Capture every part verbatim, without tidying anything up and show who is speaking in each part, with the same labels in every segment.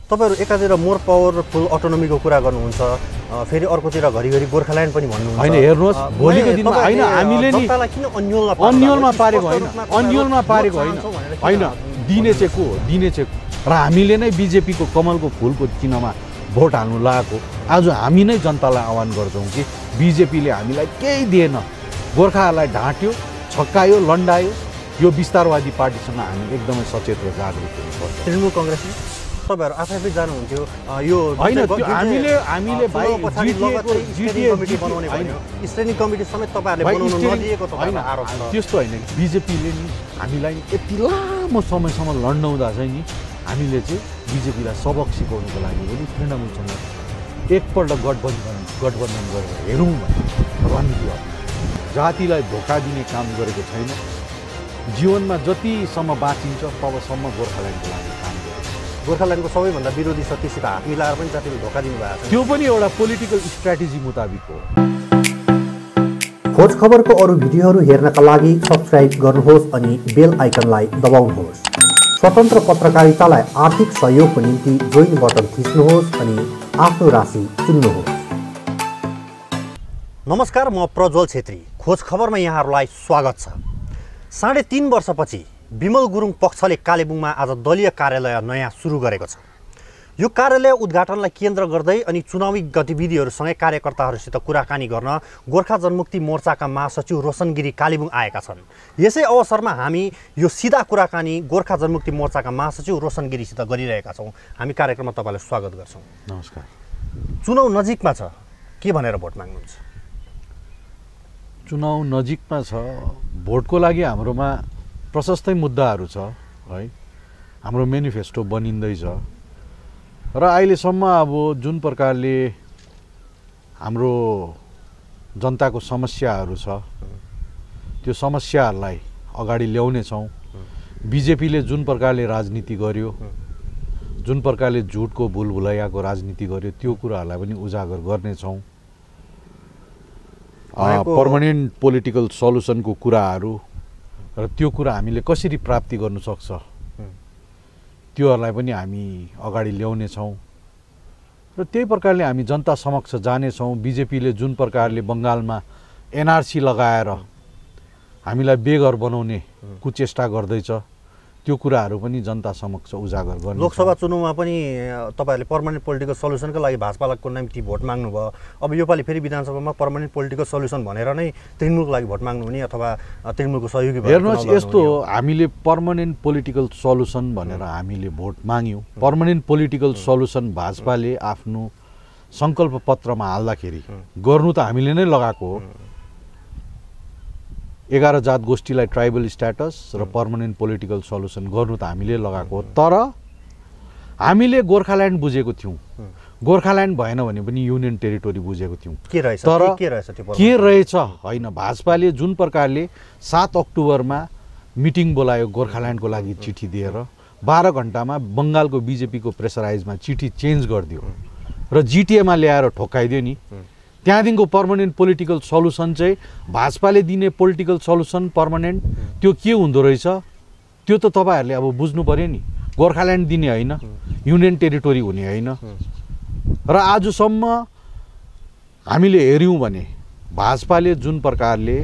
Speaker 1: तपाईहरु एकातिर more powerful अटोनोमीको कुरा गर्नुहुन्छ, फेरि अर्कोतिर घरिघरि गोर्खाल्यान्ड पनि भन्नुहुन्छ।
Speaker 2: हैन हेर्नुस्, भोलिको दिनमा हैन हामीले नि
Speaker 1: जनतालाई किन अन्यलमा
Speaker 2: अन्यलमा पारेको हैन, अन्यलमा पारेको हैन, हैन दिने चाहिँ को हो, दिने चाहिँ र हामीले नै बीजेपी को कमलको फूलको चिन्हमा भोट हाल्नु लागेको। आज हामी नै जनतालाई आह्वान गर्छौं कि बीजेपीले हामीलाई केही दिएन, गोर्खाहरूलाई ढाँट्यो, छक्कायो, लन्डायो। यो विस्तारवादी पार्टीसँग हामी एकदमै सचेत र जागरुक हुनुपर्छ।
Speaker 1: तृणमूल कांग्रेसले तपाईहरु आफैले जानुहुन्थ्यो यो
Speaker 2: हैन, हामीले हामीले भाइ
Speaker 1: जिटिए कमिटी बनाउने भन्यो, स्ट्रेनिङ कमिटी समेत तपाईहरुले बनाउनु नदिएको तपाईहरुको आरोप छ।
Speaker 2: त्यस्तो हैन, बीजेपीले नि हामीलाई यति लामो समयसम्म लड्नुहुँदा चाहिँ नि हामीले चाहिँ बीजेपीलाई सबक सिकाउनुको लागि पनि तृणमूलसँग एकपल्ट गठबन्धन गठबन्धन गरेर हेरौँ भन्ने रणनीति हो। जातिलाई धोका दिने काम गरेको छैन। जीवनमा जतिसम्म बाँचिन्छ तबसम्म गोर्खाल्यान्डको लागि काम गर्छ।
Speaker 1: गोर्खाल्यान्डको सबैभन्दा विरोधी शक्तिसित हात मिलाएर पनि जातिले धोका दिनुभएको छ।
Speaker 2: त्यो पनि एउटा पोलिटिकल स्ट्र्याटेजी मुताबिक हो।
Speaker 3: खोज खबरको अरू भिडियोहरू हेर्नका लागि सब्स्क्राइब गर्नुहोस् अनि बेल आइकनलाई दबाउनुहोस्। स्वतन्त्र पत्रकारितालाई आर्थिक सहयोगको निम्ति जोइन बटन थिच्नुहोस् अनि आफ्नो राशि चुन्नुहोस्।
Speaker 1: नमस्कार, म प्रज्वल छेत्री। खोज खबरमा यहाँहरूलाई स्वागत छ। साढे तीन वर्षपछि विमल गुरुङ पक्षले कालेबुङमा आज दलीय कार्यालय नयाँ सुरु गरेको छ। यो कार्यालय उद्घाटनलाई केन्द्र गर्दै अनि चुनावी गतिविधिहरूसँगै कार्यकर्ताहरूसित कुराकानी गर्न गोर्खा जनमुक्ति मोर्चाका महासचिव रोशन गिरी कालेबुङ आएका छन्। यसै अवसरमा हामी यो सिधा कुराकानी गोर्खा जनमुक्ति मोर्चाका महासचिव रोशन गिरीसित गरिरहेका छौँ। हामी कार्यक्रममा तपाईँलाई स्वागत गर्छौँ।
Speaker 2: नमस्कार।
Speaker 1: चुनाव नजिकमा छ, के भनेर भोट माग्नुहुन्छ?
Speaker 2: चुनाव नजिकमा छ, भोटको लागि हाम्रोमा प्रशस्तै मुद्दाहरू छ है। हाम्रो मेनिफेस्टो बनिँदैछ र अहिलेसम्म अब जुन प्रकारले हाम्रो जनताको समस्याहरू छ त्यो समस्याहरूलाई अगाडि ल्याउनेछौँ। बीजेपीले जुन प्रकारले राजनीति गर्यो, जुन प्रकारले झुटको भुलभुलैयाको राजनीति गर्यो, त्यो कुराहरूलाई पनि उजागर गर्नेछौँ। पर्मानेन्ट पोलिटिकल सल्युसनको कुराहरू र त्यो कुरा हामीले कसरी प्राप्ति गर्नु सक्छ त्योहरूलाई पनि हामी अगाडि ल्याउनेछौँ र त्यही प्रकारले हामी जनता समक्ष जानेछौँ। बीजेपीले जुन प्रकारले बङ्गालमा एनआरसी लगाएर हामीलाई बेघर बनाउने कुचेष्टा गर्दैछ त्यो कुराहरू पनि जनता समक्ष उजागर गर्ने।
Speaker 1: लोकसभा चुनावमा पनि तपाईहरुले पर्मानेन्ट पोलिटिकल सल्युसनको लागि भाजपाको निम्ति भोट माग्नु भयो। अब योपालि फेरि विधानसभामा पर्मानेन्ट पोलिटिकल सल्युसन भनेर नै तृणमूलको लागि भोट माग्नु हुने अथवा तृणमूलको सहयोगी भएर?
Speaker 2: हेर्नुहोस्, यस्तो हो, हामीले पर्मानेन्ट पोलिटिकल सल्युसन भनेर हामीले भोट माग्यौँ। पर्मानेन्ट पोलिटिकल सल्युसन भाजपाले आफ्नो सङ्कल्प पत्रमा हाल्दाखेरि गर्नु त हामीले नै लगाएको हो। एघार जात गोष्ठीलाई ट्राइबल स्ट्याटस र पर्मानेन्ट पोलिटिकल सल्युसन गर्नु त हामीले लगाएको हो। तर हामीले गोर्खाल्यान्ड बुझेको थियौँ, गोर्खाल्यान्ड भएन भने पनि युनियन टेरिटोरी बुझेको थियौँ।
Speaker 1: के रहेछ
Speaker 2: तर
Speaker 1: के रहेछ त्यो
Speaker 2: के रहेछ होइन, भाजपाले जुन प्रकारले सात अक्टोबरमा मिटिङ बोलायो गोर्खाल्यान्डको लागि चिठी दिएर बाह्र घन्टामा बङ्गालको बिजेपीको प्रेसराइजमा चिठी चेन्ज गरिदियो र जिटिएमा ल्याएर ठोक्काइदियो नि। त्यहाँदेखिको पर्मानेन्ट पोलिटिकल सल्युसन चाहिँ भाजपाले दिने पोलिटिकल सल्युसन पर्मानेन्ट त्यो के हुँदो रहेछ त्यो त तपाईँहरूले अब बुझ्नु पर्यो नि। गोर्खाल्यान्ड दिने होइन, युनियन टेरिटोरी हुने होइन। र आजसम्म हामीले हेऱ्यौँ भने भाजपाले जुन प्रकारले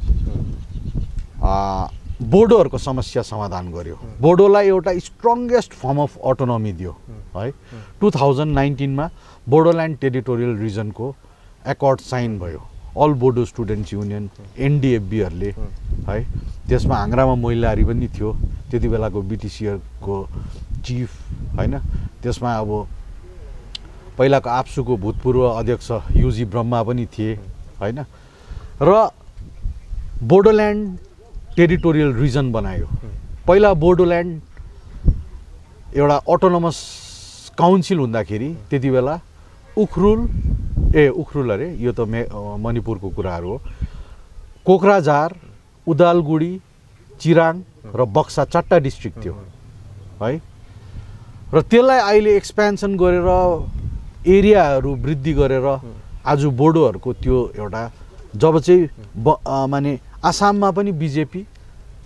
Speaker 2: बोडोहरूको समस्या समाधान गर्यो, बोडोलाई एउटा स्ट्रङ्गेस्ट फर्म अफ अटोनोमी दियो है। टु थाउजन्ड नाइन्टिनमा बोडोल्यान्ड टेरिटोरियल रिजनको एकर्ड साइन भयो। अल बोडो स्टुडेन्ट्स युनियन एनडिएफबीहरूले है, त्यसमा हाङ्रामा मोइलारी पनि थियो त्यति बेलाको बिटिसिएको चिफ होइन। त्यसमा अब पहिलाको आप्सुको भूतपूर्व अध्यक्ष युजी ब्रह्मा पनि थिए होइन। र बोडोल्यान्ड टेरिटोरियल रिजन बनायो। पहिला बोडोल्यान्ड एउटा अटोनोमस काउन्सिल हुँदाखेरि त्यति बेला उखरुल ए उखरुल अरे यो त मे मणिपुरको कुराहरू हो। कोक्राझार, उदालगुडी, चिराङ र बक्सा चारवटा डिस्ट्रिक्ट थियो है। र त्यसलाई अहिले एक्सपेन्सन गरेर एरियाहरू वृद्धि गरेर आज बोडोहरूको त्यो एउटा जब चाहिँ माने आसाममा पनि बिजेपी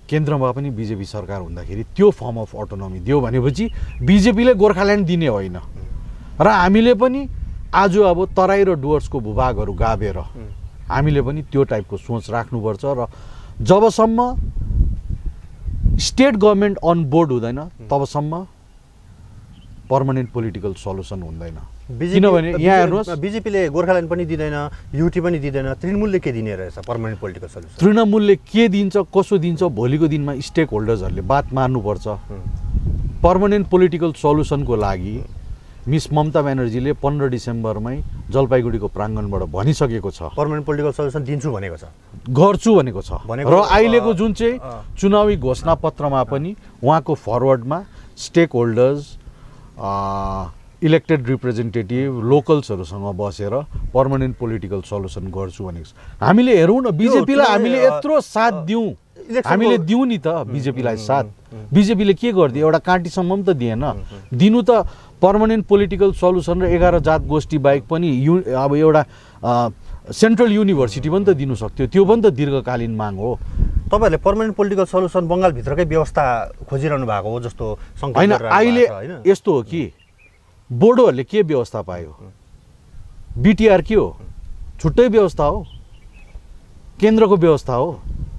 Speaker 2: केन्द्रमा पनि बिजेपी सरकार हुँदाखेरि त्यो फर्म अफ अटोनोमी दियो भनेपछि बिजेपीले गोर्खाल्यान्ड दिने होइन र हामीले पनि आज अब तराई र डुवर्सको भूभागहरू गाभेर हामीले पनि त्यो टाइपको सोच राख्नुपर्छ र जबसम्म स्टेट गभर्मेन्ट अन बोर्ड हुँदैन तबसम्म पर्मानेन्ट पोलिटिकल सल्युसन हुँदैन। किनभने यहाँ हेर्नुहोस्
Speaker 1: बिजेपीले गोर्खाल्यान्ड पनि दिँदैन, युटी पनि दिँदैन, तृणमूलले के दिने रहेछ पर्मानेन्ट पोलिटिकल सल्युसन?
Speaker 2: तृणमूलले के दिन्छ कसो दिन्छ भोलिको दिनमा स्टेक होल्डर्सहरूले बात मार्नुपर्छ। पर्मानेन्ट पोलिटिकल सल्युसनको लागि मिस ममता ब्यानर्जीले पन्ध्र डिसेम्बरमै जलपाइगुडीको प्राङ्गणबाट भनिसकेको छ
Speaker 1: पर्मानेन्ट पोलिटिकल सल्युसन दिन्छु भनेको छ,
Speaker 2: गर्छु भनेको छ। र अहिलेको जुन चाहिँ चुनावी घोषणापत्रमा पनि उहाँको फरवर्डमा स्टेक होल्डर्स, इलेक्टेड रिप्रेजेन्टेटिभ, लोकल्सहरूसँग बसेर पर्मानेन्ट पोलिटिकल सल्युसन गर्छु भनेको छ। हामीले हेरौँ न बिजेपीलाई हामीले यत्रो साथ दिउँ, हामीले दिउँ नि त बिजेपीलाई साथ, बिजेपीले के गरिदियो? एउटा काँटीसम्म पनि त दिएन। दिनु त पर्मानेन्ट पोलिटिकल सल्युसन र एघार जात गोष्ठी बाहेक पनि यु अब एउटा सेन्ट्रल युनिभर्सिटी पनि त दिनु सक्थ्यो, त्यो पनि त दीर्घकालीन माग हो।
Speaker 1: तपाईँहरूले पर्मानेन्ट पोलिटिकल सल्युसन बङ्गालभित्रकै व्यवस्था खोजिरहनु भएको हो जस्तो
Speaker 2: होइन। अहिले यस्तो हो कि बोडोहरूले के व्यवस्था पायो? बिटिआर के हो? छुट्टै व्यवस्था हो, केन्द्रको व्यवस्था हो,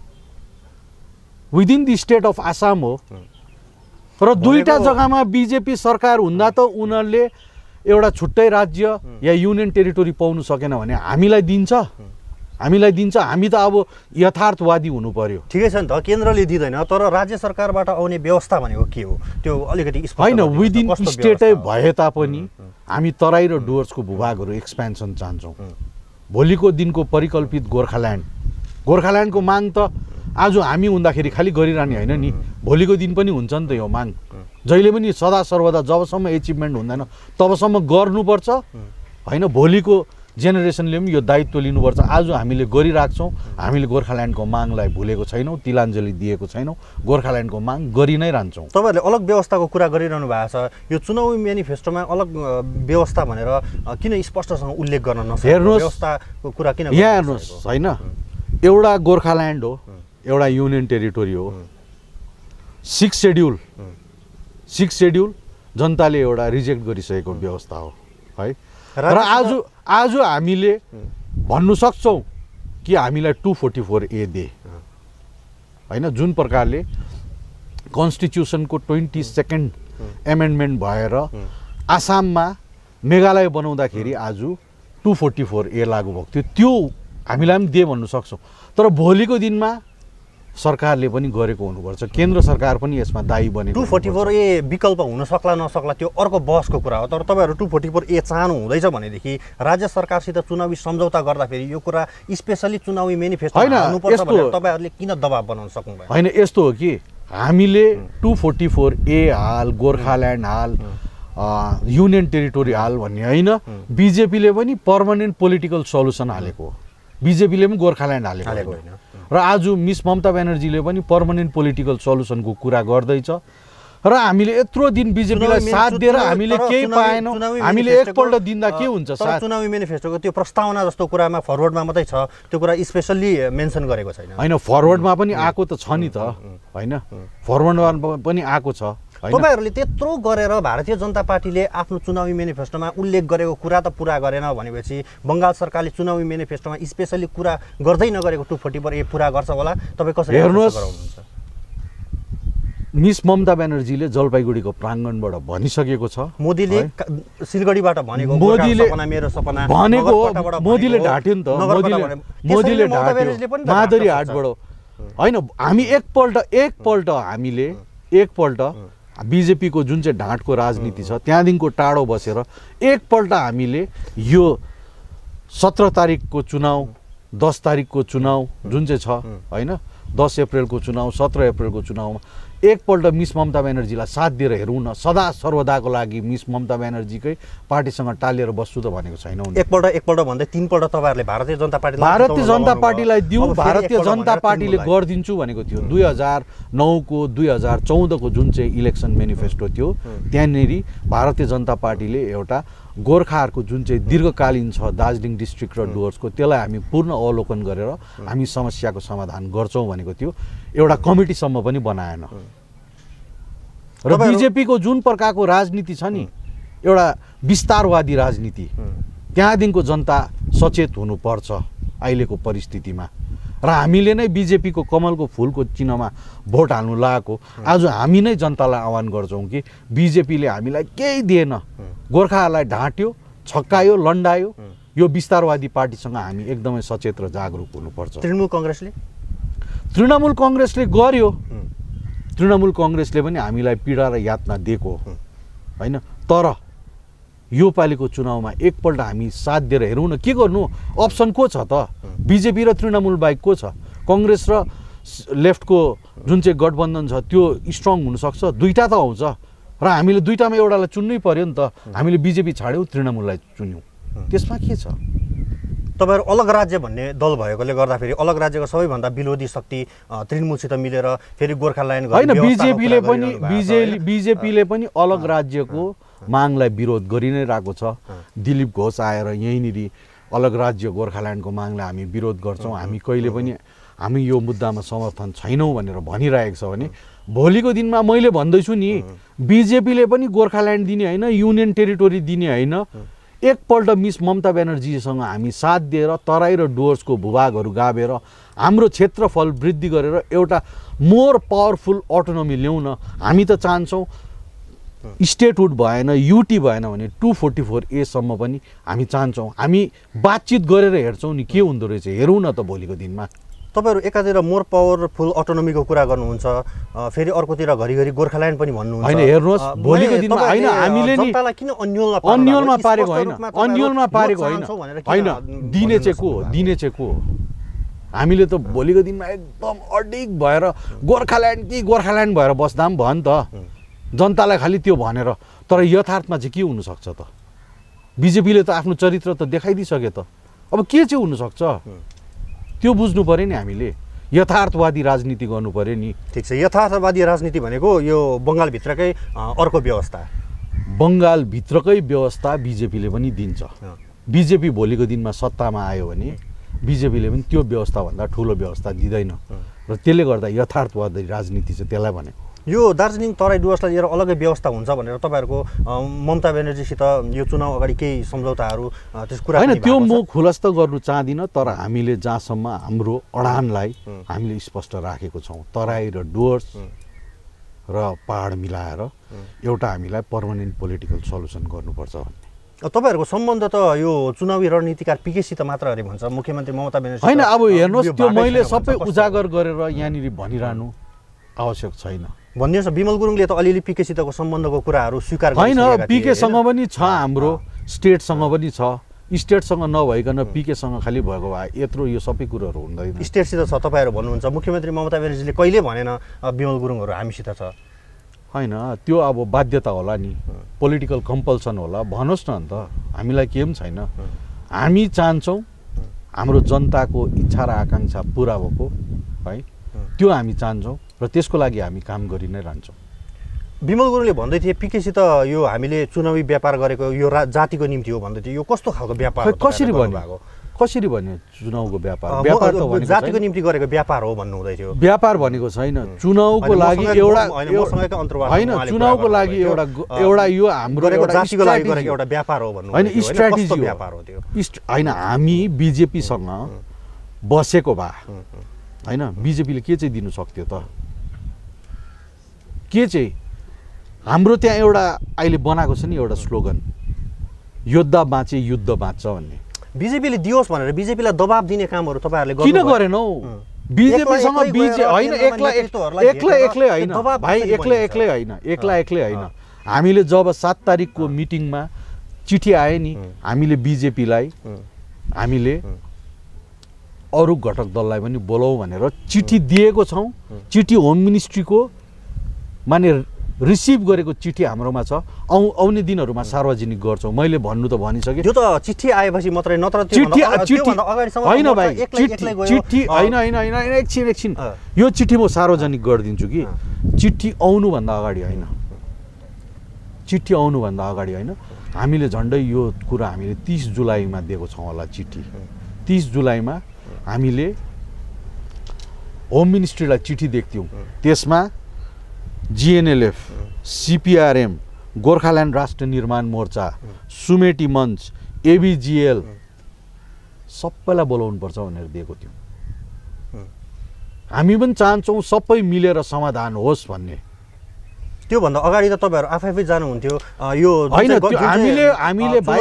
Speaker 2: within the state of Assam हो। र दुईटा जग्गामा बिजेपी सरकार हुँदा त उनीहरूले एउटा छुट्टै राज्य या युनियन टेरिटोरी पाउनु सकेन भने हामीलाई दिन्छ, हामीलाई दिन्छ। हामी त अब यथार्थवादी हुनु पर्यो।
Speaker 1: ठिकै छ नि त, केन्द्रले दिँदैन तर राज्य सरकारबाट आउने व्यवस्था भनेको के हो त्यो अलिकति
Speaker 2: होइन। विदिन स्टेटै भए तापनि हामी तराई र डुवर्सको भूभागहरू एक्सपेन्सन चाहन्छौँ। भोलिको दिनको परिकल्पित गोर्खाल्यान्ड, गोर्खाल्यान्डको माग त आज हामी हुँदाखेरि खालि गरिरहने होइन नि, भोलिको दिन पनि हुन्छ नि त यो माग। जहिले पनि सदा सर्वदा जबसम्म एचिभमेन्ट हुँदैन तबसम्म गर्नुपर्छ होइन। भोलिको जेनेरेसनले पनि यो दायित्व लिनुपर्छ। आज हामीले गरिराख्छौँ, हामीले गोर्खाल्यान्डको मागलाई भुलेको छैनौँ, तिलाञ्जली दिएको छैनौँ, गोर्खाल्यान्डको माग गरि नै रहन्छौँ।
Speaker 1: तपाईँहरूले अलग व्यवस्थाको कुरा गरिरहनु भएको छ, यो चुनावी म्यानिफेस्टोमा अलग व्यवस्था भनेर किन स्पष्टसँग उल्लेख गर्न नसक्नु?
Speaker 2: हेर्नुहोस्
Speaker 1: व्यवस्थाको कुरा किन?
Speaker 2: यहाँ हेर्नुहोस् होइन, एउटा गोर्खाल्यान्ड हो, एउटा युनियन टेरिटोरी हो। सिक्स सेड्युल सिक्स सेड्युल जनताले एउटा रिजेक्ट गरिसकेको व्यवस्था हो है। र आज आज हामीले भन्नु सक्छौँ कि हामीलाई टू फोर्टी फोर ए दे होइन। जुन प्रकारले कन्स्टिट्युसनको ट्वेन्टी सेकेन्ड एमेन्डमेन्ट भएर आसाममा मेघालय बनाउँदाखेरि आज टू फोर्टी फोर ए लागू भएको थियो, त्यो हामीलाई पनि दे भन्नु सक्छौँ। तर भोलिको दिनमा सरकारले पनि गरेको हुनुपर्छ, केन्द्र सरकार पनि यसमा दायी बनेको।
Speaker 1: टू फोर्टी फोर ए विकल्प हुन सक्ला नसक्ला त्यो अर्को बहसको कुरा हो। तर तपाईँहरू टू फोर्टी फोर ए चाहनु हुँदैछ भनेदेखि राज्य सरकारसित चुनावी सम्झौता गर्दाखेरि यो कुरा स्पेसली चुनावी मेनिफेस्टो हाल्नुपर्छ भनेर तपाईँहरूले किन दबाब बनाउन सक्नुभयो?
Speaker 2: होइन, यस्तो हो कि हामीले टू फोर्टी फोर ए हाल, गोर्खाल्यान्ड हाल, युनियन टेरिटोरी हाल भन्ने होइन। बिजेपीले पनि पर्मानेन्ट पोलिटिकल सल्युसन हालेको हो, बिजेपीले पनि गोर्खाल्यान्ड हालेको होइन। र आज मिस ममता ब्यानर्जीले पनि पर्मानेन्ट पोलिटिकल सल्युसनको कुरा गर्दैछ र हामीले यत्रो दिन बिजेपीलाई साथ दिएर हामीले केही पाएनौँ। हामीले एकपल्ट दिँदा के हुन्छ? साथ
Speaker 1: चुनावी मेनिफेस्टोको त्यो प्रस्तावना जस्तो कुरामा फरवर्डमा मात्रै छ, त्यो कुरा स्पेसल्ली मेन्सन गरेको छैन।
Speaker 2: होइन, फरवर्डमा पनि आएको त छ नि त होइन, फरवर्डमा पनि आएको छ।
Speaker 1: तपाईँहरूले त्यत्रो गरेर भारतीय जनता पार्टीले आफ्नो चुनावी मेनिफेस्टोमा उल्लेख गरेको कुरा त पुरा गरेन भनेपछि बङ्गाल सरकारले चुनावी मेनिफेस्टोमा स्पेसली कुरा गर्दै नगरेको टू फोर्टी फोर ए पुरा गर्छ होला? तपाईँ कसरी
Speaker 2: हेर्नुहोस्, मिस ममता ब्यानर्जीले जलपाइगुडीको प्राङ्गणबाट भनिसकेको छ।
Speaker 1: मोदीले सिलगढीबाट भनेको,
Speaker 2: मोदीले
Speaker 1: मेरो सपना
Speaker 2: भनेको, मोदीले ढाट्यो नि त, मोदीले मोदीले ढाट्यो माधुरी हाटबाट होइन। हामी एकपल्ट एकपल्ट हामीले एकपल्ट बिजेपीको जुन चाहिँ ढाँटको राजनीति छ त्यहाँदेखिको टाढो बसेर एकपल्ट हामीले यो सत्र तारिकको चुनाव, दस तारिकको चुनाव जुन चाहिँ छ होइन, दस अप्रेलको चुनाव, सत्र अप्रेलको चुनावमा एकपल्ट मिस ममता ब्यानर्जीलाई साथ दिएर हेरौँ न। सदा सर्वदाको लागि मिस ममता ब्यानर्जीकै पार्टीसँग टालेर बस्छु त भनेको छैनौँ।
Speaker 1: एकपल्ट एकपल्ट भन्दै तिनपल्ट तपाईँहरूले भारतीय जनता पार्टी
Speaker 2: भारतीय जनता पार्टीलाई दिउँ, भारतीय जनता पार्टीले गरिदिन्छु भनेको थियो। दुई हजार नौको दुई हजार चौधको जुन चाहिँ इलेक्सन मेनिफेस्टो थियो त्यहाँनिर भारतीय जनता पार्टीले एउटा गोर्खाहरूको जुन चाहिँ दीर्घकालीन छ दार्जिलिङ डिस्ट्रिक्ट र डुवर्सको त्यसलाई हामी पूर्ण अवलोकन गरेर हामी समस्याको समाधान गर्छौँ भनेको थियो। एउटा कमिटीसम्म पनि बनाएन र बिजेपीको जुन प्रकारको राजनीति छ नि एउटा विस्तारवादी राजनीति, त्यहाँदेखिको जनता सचेत हुनुपर्छ अहिलेको परिस्थितिमा। र हामीले नै बिजेपीको कमलको फुलको चिन्हमा भोट हाल्नु लागेको, आज हामी नै जनतालाई आह्वान गर्छौँ कि बिजेपीले हामीलाई केही दिएन, गोर्खाहरूलाई ढाँट्यो, छक्कायो, लन्डायो, यो विस्तारवादी पार्टीसँग हामी एकदमै सचेत र जागरुक हुनुपर्छ।
Speaker 1: तृणमूल कङ्ग्रेसले
Speaker 2: तृणमूल कङ्ग्रेसले गर्यो, तृणमूल कङ्ग्रेसले पनि हामीलाई पीडा र यातना दिएको होइन। तर यो पालिको चुनावमा एकपल्ट हामी साथ दिएर हेरौँ न, के गर्नु, अप्सन को छ त? बिजेपी र तृणमूल बाहेक को छ? कङ्ग्रेस र लेफ्टको जुन चाहिँ गठबन्धन छ त्यो स्ट्रङ हुनसक्छ? दुईवटा त आउँछ र हामीले दुईवटामा एउटालाई चुन्नै पर्यो नि त। हामीले बिजेपी छाड्यौँ, तृणमूललाई चुन्यौँ, त्यसमा के छ?
Speaker 1: तपाईँहरू अलग राज्य भन्ने दल भएकोले गर्दाखेरि अलग राज्यको सबैभन्दा विरोधी शक्ति तृणमूलसित मिलेर फेरि गोर्खाल्यान्ड
Speaker 2: होइन, बिजेपीले पनि बिजे बिजेपीले पनि अलग राज्यको मागलाई विरोध गरि नै रहेको छ। दिलीप घोष आएर यहीँनिर अलग राज्य गोर्खाल्यान्डको मागलाई हामी विरोध गर्छौँ, हामी कहिले पनि हामी यो मुद्दामा समर्थन छैनौँ भनेर भनिरहेको छ भने भोलिको दिनमा मैले भन्दैछु नि, बिजेपीले पनि गोर्खाल्यान्ड दिने होइन, युनियन टेरिटोरी दिने होइन, एकपल्ट मिस ममता ब्यानर्जीसँग हामी साथ दिएर तराई र डुवर्सको भूभागहरू गाभेर हाम्रो क्षेत्रफल वृद्धि गरेर एउटा मोर पावरफुल अटोनोमी ल्याउन हामी त चाहन्छौँ। स्टेटहुड भएन, युटी भएन भने टू फोर्टी फोर एसम्म पनि हामी चाहन्छौँ। हामी बातचित गरेर हेर्छौँ नि के हुँदो रहेछ, हेरौँ न त भोलिको दिनमा।
Speaker 1: तपाईँहरू एकातिर मोर पावरफुल अटोनोमीको कुरा गर्नुहुन्छ, फेरि अर्कोतिर घरिघरि गोर्खाल्यान्ड पनि भन्नुहुन्छ।
Speaker 2: होइन, हेर्नुहोस् भोलिको दिनमा होइन, हामीले नि
Speaker 1: जनतालाई किन अन्यलमा
Speaker 2: अन्यलमा पारेको होइन, अन्यलमा पारेको होइन, होइन दिने चाहिँ को हो, दिने चाहिँ को हो? हामीले त भोलिको दिनमा एकदम अडिक भएर गोर्खाल्यान्ड कि गोर्खाल्यान्ड भएर बस्दा पनि भयो नि त, जनतालाई खालि त्यो भनेर। तर यथार्थमा चाहिँ के हुनसक्छ त? बिजेपीले त आफ्नो चरित्र त देखाइदिइसके त, अब के चाहिँ हुनसक्छ त्यो बुझ्नु पऱ्यो नि। हामीले यथार्थवादी राजनीति गर्नु पऱ्यो नि।
Speaker 1: ठिक छ, यथार्थवादी राजनीति भनेको यो बङ्गालभित्रकै अर्को व्यवस्था,
Speaker 2: बङ्गालभित्रकै व्यवस्था बिजेपीले पनि दिन्छ। बिजेपी भोलिको दिनमा सत्तामा आयो भने बिजेपीले पनि त्यो व्यवस्थाभन्दा ठुलो व्यवस्था दिँदैन र त्यसले गर्दा यथार्थवादी राजनीति चाहिँ त्यसलाई भनेको।
Speaker 1: यो दार्जिलिङ तराई डुवर्सलाई लिएर अलग्गै व्यवस्था हुन्छ भनेर तपाईँहरूको ममता ब्यानर्जीसित यो चुनाव अगाडि केही सम्झौताहरू त्यस कुरा
Speaker 2: होइन, त्यो म खुलस्त गर्नु चाहदिनँ। तर हामीले जहाँसम्म हाम्रो अडानलाई हामीले स्पष्ट राखेको छौँ, तराई र डुवर्स र पहाड मिलाएर एउटा हामीलाई पर्मानेन्ट पोलिटिकल सल्युसन गर्नुपर्छ भन्ने।
Speaker 1: तपाईँहरूको सम्बन्ध त यो चुनावी रणनीतिकार पिकेसित मात्र अरे भन्छ मुख्यमन्त्री ममता ब्यानर्जी।
Speaker 2: होइन, अब हेर्नुहोस् त्यो मैले सबै उजागर गरेर यहाँनिर भनिरहनु आवश्यक छैन।
Speaker 1: भनिदिनुहोस्, विमल गुरुङले त अलिअलि पिकेसितको सम्बन्धको कुराहरू स्वीकार
Speaker 2: होइन, पिकेसँग पनि छ, हाम्रो स्टेटसँग पनि छ, स्टेटसँग नभइकन पिकेसँग खालि भएको भए यत्रो यो सबै कुरोहरू हुँदैन।
Speaker 1: स्टेटसित छ तपाईँहरू भन्नुहुन्छ, मुख्यमन्त्री ममता ब्यानर्जीले कहिले भनेन विमल गुरुङहरू हामीसित छ?
Speaker 2: होइन, त्यो अब बाध्यता होला नि, पोलिटिकल कम्पल्सन होला, भन्नुहोस् न अन्त, हामीलाई के पनि छैन। हामी चाहन्छौँ हाम्रो जनताको इच्छा र आकाङ्क्षा पुरा भएको है, त्यो हामी चाहन्छौँ र त्यसको लागि हामी काम गरि नै रहन्छौँ।
Speaker 1: विमल गुरुङले भन्दै थिए पिकेसित यो हामीले चुनावी व्यापार गरेको यो जातिको निम्ति हो भन्दै थियो, यो कस्तो खालको व्यापार?
Speaker 2: कसरी भन्नुभएको? कसरी भन्यो चुनावको व्यापार? व्यापार त भनेको
Speaker 1: जातिको निम्ति गरेको व्यापार हो भन्नु हुँदै थियो।
Speaker 2: व्यापार भनेको छैन, चुनावको लागि एउटा होइन, चुनावको लागि एउटा एउटा यो हाम्रो
Speaker 1: जातिको लागि गरेको एउटा व्यापार हो भन्नु
Speaker 2: होइन, स्ट्र्याटेजी
Speaker 1: व्यापार हो त्यो
Speaker 2: होइन। हामी बिजेपीसँग बसेको भए होइन, बिजेपीले के चाहिँ दिनु सक्थ्यो त? के चाहिँ हाम्रो त्यहाँ एउटा अहिले बनाएको छ नि एउटा स्लोगन, योद्धा बाँचे युद्ध बाँच्छ भन्ने।
Speaker 1: बिजेपीले दियोस् भनेर बिजेपीलाई दबाब दिने कामहरू तपाईँहरूले
Speaker 2: किन गरेनौ? बिजेपीसँग बिजे होइन, एक्लै एक्लै एक्लै होइन भाइ, एक्लै एक्लै होइन, एक्ला एक्लै होइन। हामीले जब सात तारिकको मिटिङमा चिठी आयो नि, हामीले बिजेपीलाई हामीले अरू घटक दललाई पनि बोलाऊ भनेर चिठी दिएको छौँ। चिठी होम मिनिस्ट्रीको माने रिसिभ गरेको चिठी हाम्रोमा छ, आउ आउने दिनहरूमा सार्वजनिक गर्छौँ। मैले भन्नु त भनिसकेँ,
Speaker 1: त्यो त चिठी आएपछि मात्रै, नत्र
Speaker 2: चिठी होइन भाइ, चिठी चिठी होइन होइन होइन एकछिन एकछिन, यो चिठी म सार्वजनिक गरिदिन्छु कि चिठी आउनुभन्दा अगाडि होइन, चिठी आउनुभन्दा अगाडि होइन हामीले झन्डै यो कुरा हामीले तीस जुलाईमा दिएको छौँ होला चिठी। तीस जुलाईमा हामीले होम मिनिस्ट्रीलाई चिठी दिएको थियौँ। त्यसमा जिएनएलएफ, सिपिआरएम, गोर्खाल्यान्ड राष्ट्र निर्माण मोर्चा, सुमेटी मञ्च, एबिजिएल सबैलाई बोलाउनुपर्छ भनेर दिएको थियौँ। हामी पनि चाहन्छौँ सबै मिलेर समाधान होस् भन्ने।
Speaker 1: त्योभन्दा अगाडि त तपाईँहरू आफै आफै जानुहुन्थ्यो यो
Speaker 2: होइन हामीले हामीले भाइ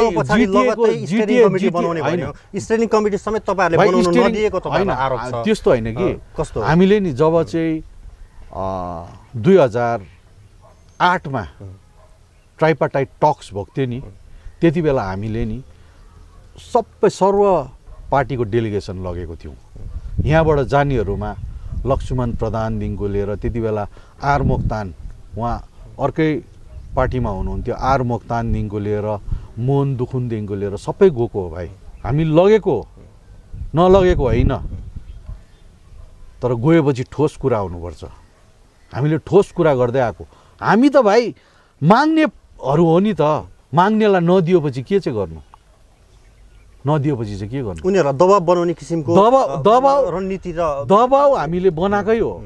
Speaker 1: स्ट्यान्डिङ कमिटी समेत तपाईँहरूले बनाउनु नदिएको तपाईँलाई आरोप छ।
Speaker 2: त्यस्तो होइन कि
Speaker 1: कस्तो
Speaker 2: हामीले नि जब चाहिँ दुई हजार आठमा ट्राइपार्टाइट टक्स भएको थियो नि त्यति बेला हामीले नि सबै सर्व पार्टीको डेलिगेसन लगेको थियौँ। यहाँबाट जानेहरूमा लक्ष्मण प्रधानदेखिको लिएर त्यति बेला आर मोक्तान उहाँ अर्कै पार्टीमा हुनुहुन्थ्यो, आर मोक्तानदेखिको लिएर मोहन दुखुनदेखिको लिएर सबै गएको हो भाइ। हामी लगेको नलगेको होइन, तर गएपछि ठोस कुरा हुनुपर्छ। हामीले ठोस कुरा गर्दै आएको। हामी त भाइ माग्नेहरू हो नि त, माग्नेलाई नदिएपछि के चाहिँ गर्नु, नदिएपछि चाहिँ के गर्नु?
Speaker 1: उनीहरूलाई दबाब बनाउने किसिमको
Speaker 2: दबाब दबाब
Speaker 1: रणनीति र
Speaker 2: दबाब हामीले बनाएकै हो।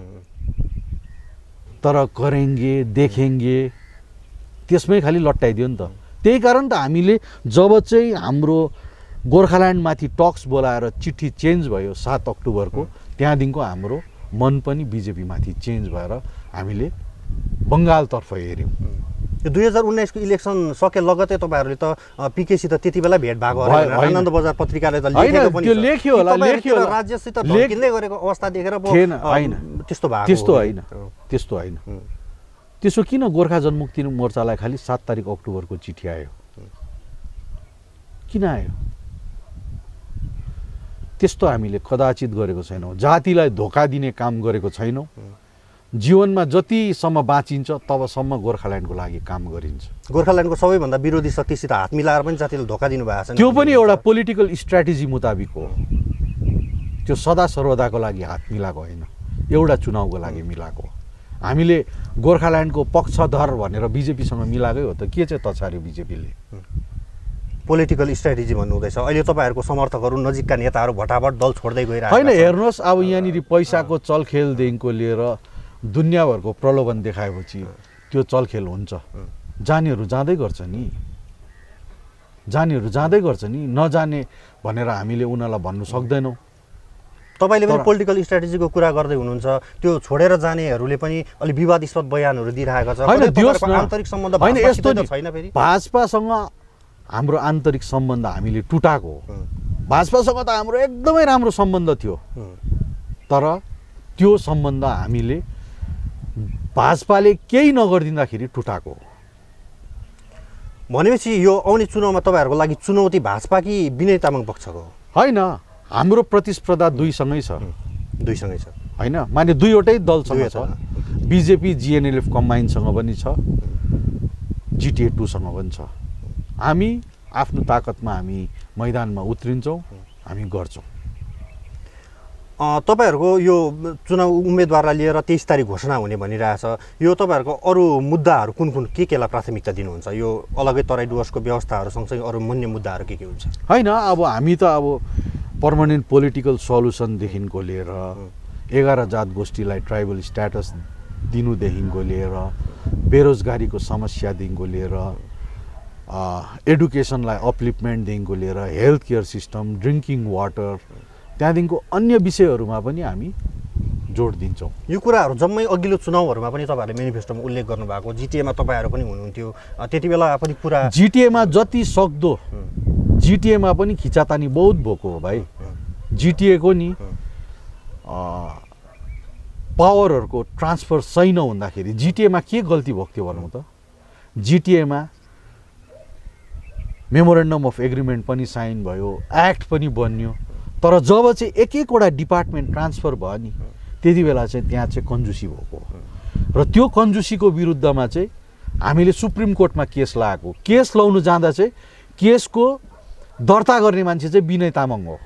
Speaker 2: तर करेंगे देखेंगे त्यसमै खालि लट्टाइदियो नि त। त्यही कारण त हामीले जब चाहिँ हाम्रो गोर्खाल्यान्डमाथि टक्स बोलाएर चिठी चेन्ज भयो सात अक्टोबरको, त्यहाँदेखिको हाम्रो मन पनि बिजेपीमाथि चेन्ज भएर हामीले बङ्गालतर्फ हेऱ्यौँ।
Speaker 1: यो दुई हजार उन्नाइसको इलेक्सन सके लगतै तपाईँहरूले त पिकेसित त्यति बेला भेट भएको आनन्द बजार पत्रिकाले त लेखेको पनि
Speaker 2: त्यो लेख्यो होला लेख्यो होला
Speaker 1: राज्यसित ढल्किँदै गरेको अवस्था देखेर
Speaker 2: थिएन। होइन
Speaker 1: त्यस्तो भएको
Speaker 2: त्यस्तो होइन त्यस्तो होइन त्यसो किन गोर्खा जनमुक्ति मोर्चालाई खालि सात तारिक अक्टोबरको चिठी आयो? किन आयो? त्यस्तो हामीले कदाचित गरेको छैनौँ। जातिलाई धोका दिने काम गरेको छैनौँ। जीवनमा जतिसम्म बाँचिन्छ तबसम्म गोर्खाल्यान्डको लागि काम गरिन्छ।
Speaker 1: गोर्खाल्यान्डको सबैभन्दा विरोधी शक्तिसित हात मिलाएर पनि जातिले धोका दिनुभएको छ।
Speaker 2: त्यो पनि एउटा पोलिटिकल स्ट्राटेजी मुताबिक हो। त्यो सदा सर्वदाको लागि हात मिलाएको होइन, एउटा चुनावको लागि मिलाएको। हामीले गोर्खाल्यान्डको पक्षधर भनेर बिजेपीसँग मिलाएकै हो त के चाहिँ तछार्यो बिजेपीले?
Speaker 1: पोलिटिकल स्ट्राटेजी भन्नुहुँदैछ। अहिले तपाईँहरूको समर्थकहरू नजिकका नेताहरू भटाभट दल छोड्दै गइरहेको
Speaker 2: होइन। हेर्नुहोस् अब यहाँनिर पैसाको चलखेलदेखिको लिएर दुनियाँभरको प्रलोभन देखाएपछि त्यो चलखेल हुन्छ। जानेहरू जाँदै गर्छ नि, जानेहरू जाँदै गर्छ नि, नजाने भनेर हामीले उनीहरूलाई भन्नु सक्दैनौँ।
Speaker 1: तपाईँले पनि पोलिटिकल स्ट्राटेजीको कुरा गर्दै हुनुहुन्छ, त्यो छोडेर जानेहरूले पनि अलिक विवादित बयानहरू दिइरहेको छ। आन्तरिक सम्बन्ध
Speaker 2: होइन यस्तो
Speaker 1: छैन। फेरि
Speaker 2: भाजपासँग हाम्रो आन्तरिक सम्बन्ध हामीले टुटाएको। भाजपासँग त हाम्रो एकदमै राम्रो सम्बन्ध थियो, तर त्यो सम्बन्ध हामीले भाजपाले केही नगरिदिँदाखेरि टुटाएको।
Speaker 1: भनेपछि यो आउने चुनावमा तपाईँहरूको लागि चुनौती भाजपा कि विनय तामाङ पक्षको?
Speaker 2: होइन, हाम्रो प्रतिस्पर्धा दुईसँगै छ।
Speaker 1: दुईसँगै छ
Speaker 2: होइन, माने दुईवटै दलसँग छ। बिजेपी जिएनएलएफ कम्बाइनसँग पनि छ, जिटिए टूसँग पनि छ। हामी आफ्नो ताकतमा हामी मैदानमा उत्रिन्छौँ, हामी गर्छौँ।
Speaker 1: तपाईँहरूको यो चुनाव उम्मेदवारलाई लिएर तेइस तारिक घोषणा हुने भनिरहेछ। यो तपाईँहरूको अरू मुद्दाहरू कुन कुन के केलाई प्राथमिकता दिनुहुन्छ? यो अलग्गै तराई डुवर्सको व्यवस्थाहरू सँगसँगै अरू अन्य मुद्दाहरू के के हुन्छ?
Speaker 2: होइन, अब हामी त अब पर्मानेन्ट पोलिटिकल सल्युसनदेखिको लिएर एघार जात गोष्ठीलाई ट्राइबल स्ट्याटस दिनुदेखिको लिएर बेरोजगारीको समस्यादेखिको लिएर एडुकेसनलाई अपलिफ्टमेन्टदेखिको लिएर health care system, drinking water, त्यहाँदेखिको अन्य विषयहरूमा पनि हामी जोड दिन्छौँ।
Speaker 1: यो कुराहरू जम्मै अघिल्लो चुनावहरूमा पनि तपाईँहरूले मेनिफेस्टोमा उल्लेख गर्नुभएको, जिटिएमा तपाईँहरू पनि हुनुहुन्थ्यो त्यति बेला पनि पुरा।
Speaker 2: जिटिएमा जति सक्दो जिटिएमा पनि खिचातानी बहुत भएको हो भाइ। जिटिएको नि पावरहरूको ट्रान्सफर सही नहुँदाखेरि जिटिएमा के गल्ती भएको थियो भनौँ त? जिटिएमा मेमोरेन्डम अफ एग्रिमेन्ट पनि साइन भयो, एक्ट पनि बन्यो, तर जब चाहिँ एक एकवटा डिपार्टमेन्ट ट्रान्सफर भयो नि त्यति बेला चाहिँ त्यहाँ चाहिँ कन्जुसी भएको। र त्यो कन्जुसीको विरुद्धमा चाहिँ हामीले सुप्रिम कोर्टमा केस लगाएको। केस लाउनु जाँदा चाहिँ केसको दर्ता गर्ने मान्छे चाहिँ विनय तामाङ हो।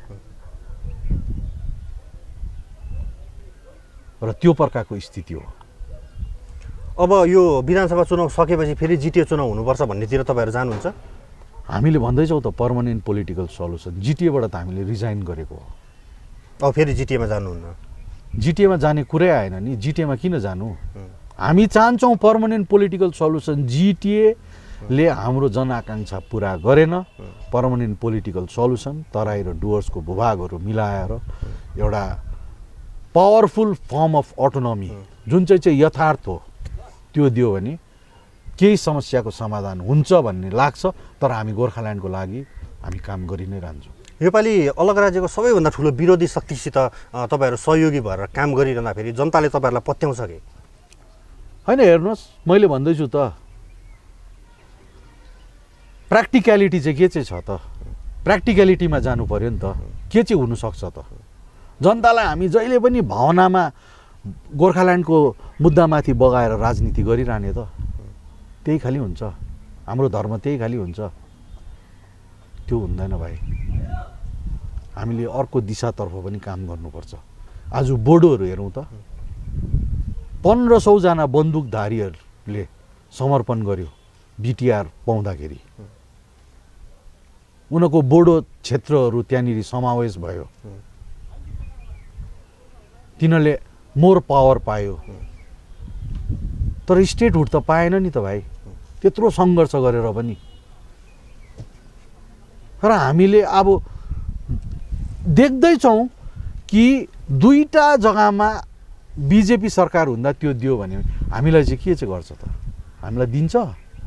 Speaker 2: र त्यो प्रकारको स्थिति हो।
Speaker 1: अब यो विधानसभा चुनाव सकेपछि फेरि जिटिए चुनाव हुनुपर्छ भन्नेतिर तपाईँहरू जानुहुन्छ?
Speaker 2: हामीले भन्दैछौँ त पर्मानेन्ट पोलिटिकल सल्युसन। जिटिएबाट त हामीले रिजाइन गरेको हो।
Speaker 1: अब फेरि जिटिएमा जानुहुन्न?
Speaker 2: जिटिएमा जाने कुरै आएन नि। जिटिएमा किन जानु? हामी चाहन्छौँ पर्मानेन्ट पोलिटिकल सल्युसन। जिटिएले हाम्रो जनआकाङ्क्षा पुरा गरेन। पर्मानेन्ट पोलिटिकल सल्युसन तराई र डुवर्सको भूभागहरू मिलाएर एउटा पावरफुल फर्म अफ अटोनोमी जुन चाहिँ चाहिँ यथार्थ हो त्यो दियो भने केही समस्याको समाधान हुन्छ भन्ने लाग्छ। तर हामी गोर्खाल्यान्डको लागि हामी काम गरि नै रहन्छौँ।
Speaker 1: योपालि अलग राज्यको सबैभन्दा ठुलो विरोधी शक्तिसित तपाईँहरू सहयोगी भएर काम गरिरहँदाखेरि जनताले तपाईँहरूलाई पत्याउँछ कि
Speaker 2: होइन? हेर्नुहोस्, मैले भन्दैछु त प्र्याक्टिक्यालिटी चाहिँ के चाहिँ छ त? प्र्याक्टिक्यालिटीमा जानु पर्यो नि त। के चाहिँ हुनसक्छ त? जनतालाई हामी जहिले पनि भावनामा गोर्खाल्यान्डको मुद्दामाथि बगाएर राजनीति गरिरहने त त्यही खालि हुन्छ। हाम्रो धर्म त्यही खालि हुन्छ। त्यो हुँदैन भाइ। हामीले अर्को दिशातर्फ पनि काम गर्नुपर्छ। आज बोडोहरू हेरौँ त, पन्ध्र सौजना बन्दुकधारीहरूले समर्पण गर्यो बिटिआर पाउँदाखेरि। उनको बोडो क्षेत्रहरू त्यहाँनिर समावेश भयो। तिनीहरूले मोर पावर पायो। तर स्टेटहुड त पाएन नि त भाइ, त्यत्रो सङ्घर्ष गरेर पनि। तर हामीले अब देख्दैछौँ कि दुईटा जग्गामा बिजेपी सरकार हुँदा त्यो दियो भने हामीलाई चाहिँ के चाहिँ गर्छ त? हामीलाई दिन्छ?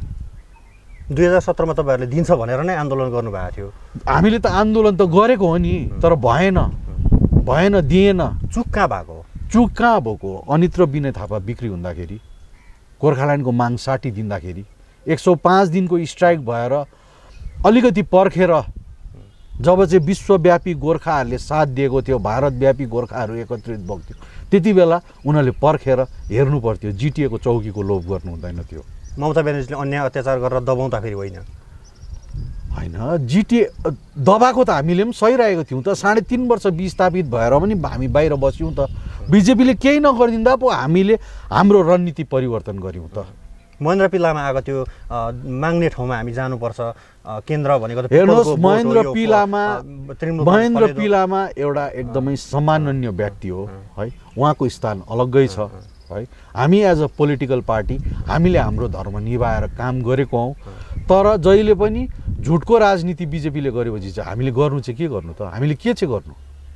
Speaker 1: दुई हजार सत्रमा तपाईँहरूले दिन्छ भनेर नै आन्दोलन गर्नुभएको थियो।
Speaker 2: हामीले त आन्दोलन त गरेको हो नि, तर भएन भएन दिएन।
Speaker 1: चुक कहाँ भएको?
Speaker 2: चुक कहाँ भएको? अनित र विनय थापा बिक्री हुँदाखेरि, गोर्खाल्यान्डको माग साठी दिँदाखेरि, एक सौ पाँच दिनको स्ट्राइक भएर अलिकति पर्खेर जब चाहिँ विश्वव्यापी गोर्खाहरूले साथ दिएको थियो, भारतव्यापी गोर्खाहरू एकत्रित भएको थियो, त्यति बेला उनीहरूले पर्खेर हेर्नु पर्थ्यो। जिटिएको चौकीको लोभ गर्नु हुँदैन थियो।
Speaker 1: ममता ब्यानर्जीले अन्याय अत्याचार गरेर दबाउँदा फेरि होइन
Speaker 2: होइन जिटिए दबाएको त हामीले पनि सहिरहेको थियौँ त। साढे तिन वर्ष विस्थापित भएर पनि हामी बाहिर बस्यौँ त। बिजेपीले केही नगरिदिँदा पो हामीले हाम्रो रणनीति परिवर्तन गऱ्यौँ त।
Speaker 1: महेन्द्र पिलामा आएको त्यो माग्ने ठाउँमा हामी जानुपर्छ केन्द्र भनेको त।
Speaker 2: हेर्नुहोस्, महेन्द्र पिलामा महेन्द्र पिलामा एउटा एकदमै सम्माननीय व्यक्ति हो है। उहाँको स्थान अलग्गै छ है। हामी एज अ पोलिटिकल पार्टी हामीले हाम्रो धर्म निभाएर काम गरेको हौँ। तर जहिले पनि झुटको राजनीति बिजेपीले गरेपछि चाहिँ हामीले गर्नु चाहिँ के गर्नु त? हामीले के चाहिँ गर्नु?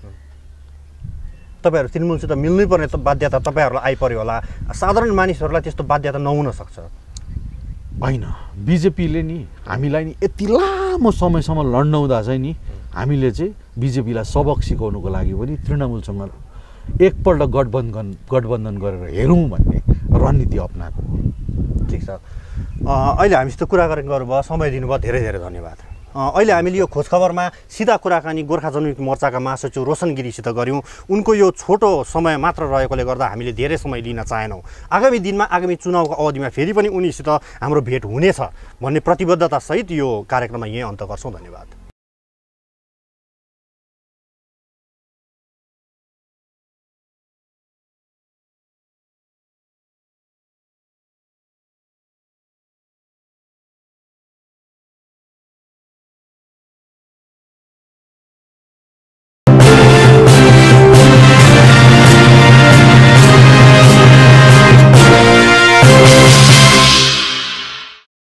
Speaker 1: तपाईँहरू तृणमूलसित मिल्नै पर्ने त बाध्यता तपाईँहरूलाई आइपर्यो होला। साधारण मानिसहरूलाई त्यस्तो बाध्यता नहुन सक्छ
Speaker 2: होइन? बिजेपीले नि हामीलाई नि यति लामो समयसम्म लड्नुहुँदा चाहिँ नि हामीले चाहिँ बिजेपीलाई सबक सिकाउनुको लागि पनि तृणमूलसँग एकपल्ट गठबन्धन गठबन्धन गरेर हेरौँ भन्ने रणनीति अप्नाएको हो।
Speaker 1: ठिक छ। अहिले हामीसित कुरा गरेको गर्नुभयो, समय दिनुभयो, धेरै धेरै धन्यवाद। अहिले हामीले यो खोजखबरमा सिधा कुराकानी गोर्खा जनमुक्ति मोर्चाका महासचिव रोशन गिरीसित गऱ्यौँ। उनको यो छोटो समय मात्र रहेकोले गर्दा हामीले धेरै समय लिन चाहेनौँ। आगामी दिनमा आगामी चुनावको अवधिमा फेरि पनि उनीसित हाम्रो भेट हुनेछ भन्ने प्रतिबद्धतासहित यो कार्यक्रममा यहीँ अन्त गर्छौँ। धन्यवाद।